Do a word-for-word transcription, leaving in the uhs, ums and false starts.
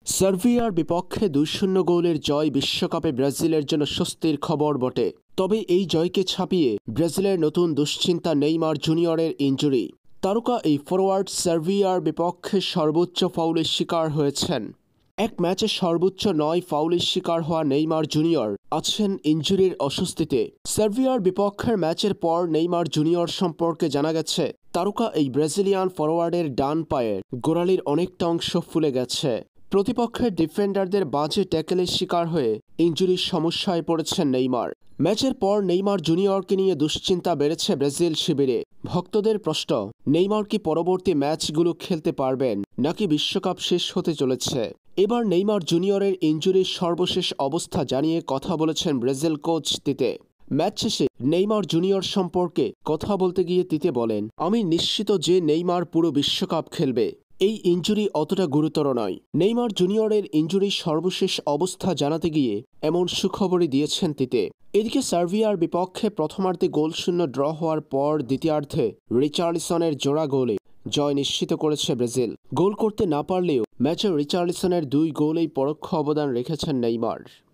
সার্বিয়ার বিপক্ষে দুই শূন্য গোলের জয় বিশ্বকাপে ব্রাজিলের জন্য স্বস্তির খবর বটে। তবে এই জয়কে ছাপিয়ে ব্রাজিলের নতুন দুশ্চিন্তা নেইমার জুনিয়রের ইনজুরি। তারকা এই ফরোয়ার্ড সার্বিয়ার বিপক্ষে সর্বোচ্চ ফাউলের শিকার হয়েছেন। এক ম্যাচে সর্বোচ্চ নয় ফাউলের শিকার হওয়া নেইমার জুনিয়র আছেন ইনজুরির অস্বস্তিতে। সার্বিয়ার বিপক্ষের ম্যাচের পর নেইমার জুনিয়র সম্পর্কে জানা গেছে, তারকা এই ব্রাজিলিয়ান ফরোয়ার্ডের ডান পায়ের গোড়ালির অনেকটা অংশ ফুলে গেছে। প্রতিপক্ষের ডিফেন্ডারদের বাজে ট্যাকেলের শিকার হয়ে ইনজুরির সমস্যায় পড়েছেন নেইমার। ম্যাচের পর নেইমার জুনিয়রকে নিয়ে দুশ্চিন্তা বেড়েছে ব্রাজিল শিবিরে। ভক্তদের প্রশ্ন, নেইমার কি পরবর্তী ম্যাচগুলো খেলতে পারবেন নাকি বিশ্বকাপ শেষ হতে চলেছে? এবার নেইমার জুনিয়রের ইনজুরির সর্বশেষ অবস্থা জানিয়ে কথা বলেছেন ব্রাজিল কোচ তিতে। ম্যাচ শেষে নেইমার জুনিয়র সম্পর্কে কথা বলতে গিয়ে তিতে বলেন, আমি নিশ্চিত যে নেইমার পুরো বিশ্বকাপ খেলবে। এই ইনজুরি অতটা গুরুতর নয়। নেইমার জুনিয়রের ইনজুরির সর্বশেষ অবস্থা জানাতে গিয়ে এমন সুখবরই দিয়েছেন তিতে। এদিকে সার্বিয়ার বিপক্ষে প্রথমার্ধে গোলশূন্য ড্র হওয়ার পর দ্বিতীয়ার্ধে রিচার্লিসনের জোড়া গোলে জয় নিশ্চিত করেছে ব্রাজিল। গোল করতে না পারলেও ম্যাচে রিচার্লিসনের দুই গোলেই পরোক্ষ অবদান রেখেছেন নেইমার।